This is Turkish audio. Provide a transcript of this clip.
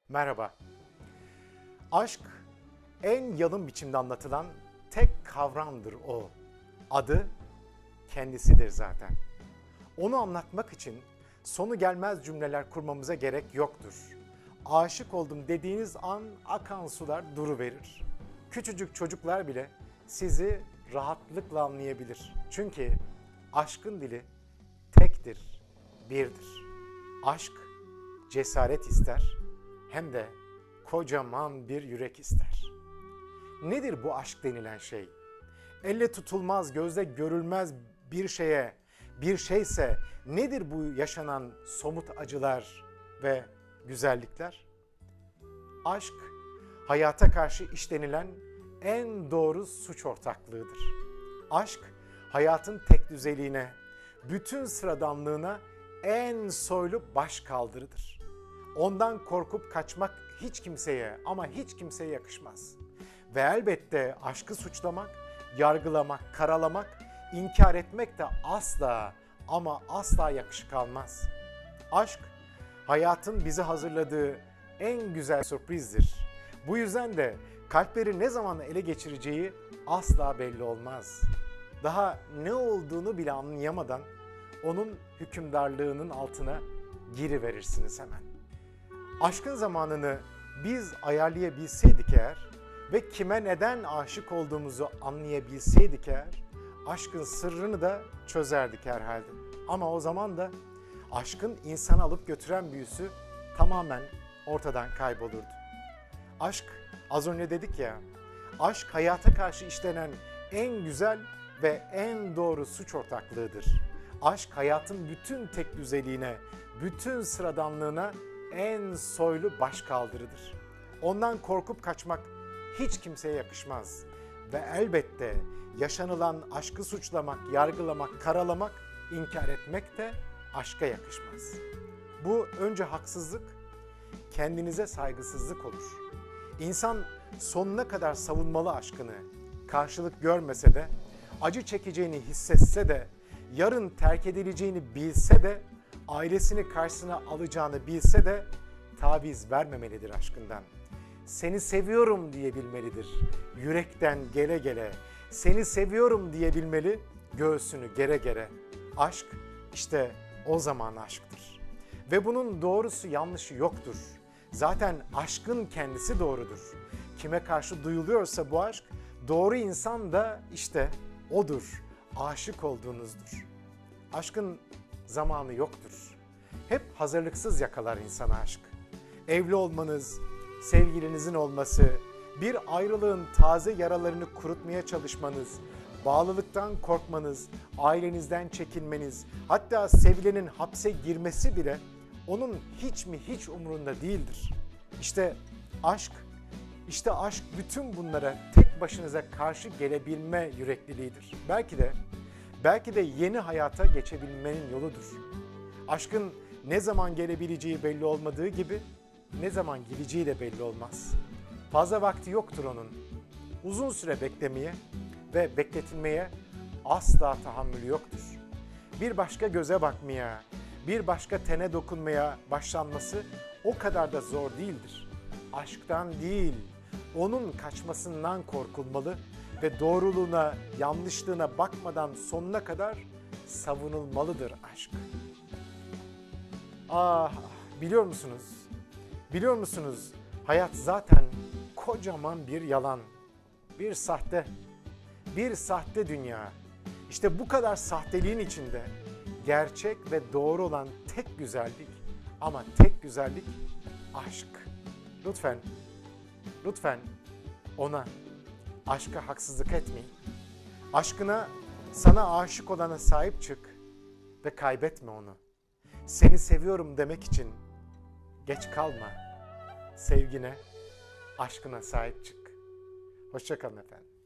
Merhaba. Aşk en yalın biçimde anlatılan tek kavramdır o. Adı kendisidir zaten. Onu anlatmak için sonu gelmez cümleler kurmamıza gerek yoktur. Aşık oldum dediğiniz an akan sular duruverir. Küçücük çocuklar bile sizi rahatlıkla anlayabilir. Çünkü aşkın dili tektir, birdir. Aşk cesaret ister, hem de kocaman bir yürek ister. Nedir bu aşk denilen şey? Elle tutulmaz, gözle görülmez bir şeyse nedir bu yaşanan somut acılar ve güzellikler? Aşk, hayata karşı işlenilen en doğru suç ortaklığıdır. Aşk, hayatın tekdüzeliğine, bütün sıradanlığına en soylu başkaldırıdır. Ondan korkup kaçmak hiç kimseye ama hiç kimseye yakışmaz. Ve elbette aşkı suçlamak, yargılamak, karalamak, inkar etmek de asla ama asla yakışık almaz. Aşk, hayatın bize hazırladığı en güzel sürprizdir. Bu yüzden de kalpleri ne zaman ele geçireceği asla belli olmaz. Daha ne olduğunu bile anlayamadan onun hükümdarlığının altına giriverirsiniz hemen. Aşkın zamanını biz ayarlayabilseydik eğer ve kime neden aşık olduğumuzu anlayabilseydik eğer, aşkın sırrını da çözerdik herhalde. Ama o zaman da aşkın insanı alıp götüren büyüsü tamamen ortadan kaybolurdu. Aşk, az önce dedik ya, aşk hayata karşı işlenen en güzel ve en doğru suç ortaklığıdır. Aşk hayatın bütün tekdüzeliğine, bütün sıradanlığına en soylu başkaldırıdır. Ondan korkup kaçmak hiç kimseye yakışmaz. Ve elbette yaşanılan aşkı suçlamak, yargılamak, karalamak, inkar etmek de aşka yakışmaz. Bu önce haksızlık, kendinize saygısızlık olur. İnsan sonuna kadar savunmalı aşkını, karşılık görmese de, acı çekeceğini hissetse de, yarın terk edileceğini bilse de, ailesini karşısına alacağını bilse de taviz vermemelidir aşkından. Seni seviyorum diyebilmelidir. Yürekten gele gele, seni seviyorum diyebilmeli, göğsünü gere gere. Aşk işte o zaman aşktır. Ve bunun doğrusu yanlışı yoktur. Zaten aşkın kendisi doğrudur. Kime karşı duyuluyorsa bu aşk, doğru insan da işte odur. Aşık olduğunuzdur. Aşkın zamanı yoktur. Hep hazırlıksız yakalar insana aşk. Evli olmanız, sevgilinizin olması, bir ayrılığın taze yaralarını kurutmaya çalışmanız, bağlılıktan korkmanız, ailenizden çekinmeniz, hatta sevilenin hapse girmesi bile onun hiç umurunda değildir. İşte aşk bütün bunlara tek başınıza karşı gelebilme yürekliliğidir. Belki de yeni hayata geçebilmenin yoludur. Aşkın ne zaman gelebileceği belli olmadığı gibi ne zaman gideceği de belli olmaz. Fazla vakti yoktur onun. Uzun süre beklemeye ve bekletilmeye asla tahammülü yoktur. Bir başka göze bakmaya, bir başka tene dokunmaya başlanması o kadar da zor değildir. Aşktan değil, onun kaçmasından korkulmalı ve doğruluğuna, yanlışlığına bakmadan sonuna kadar savunulmalıdır aşk. Biliyor musunuz? Biliyor musunuz? Hayat zaten kocaman bir yalan, bir sahte dünya. İşte bu kadar sahteliğin içinde gerçek ve doğru olan tek güzellik, ama tek güzellik aşk. Lütfen ona, aşka haksızlık etmeyin. Aşkına, sana aşık olana sahip çık ve kaybetme onu. Seni seviyorum demek için geç kalma. Sevgine, aşkına sahip çık. Hoşça kalın efendim.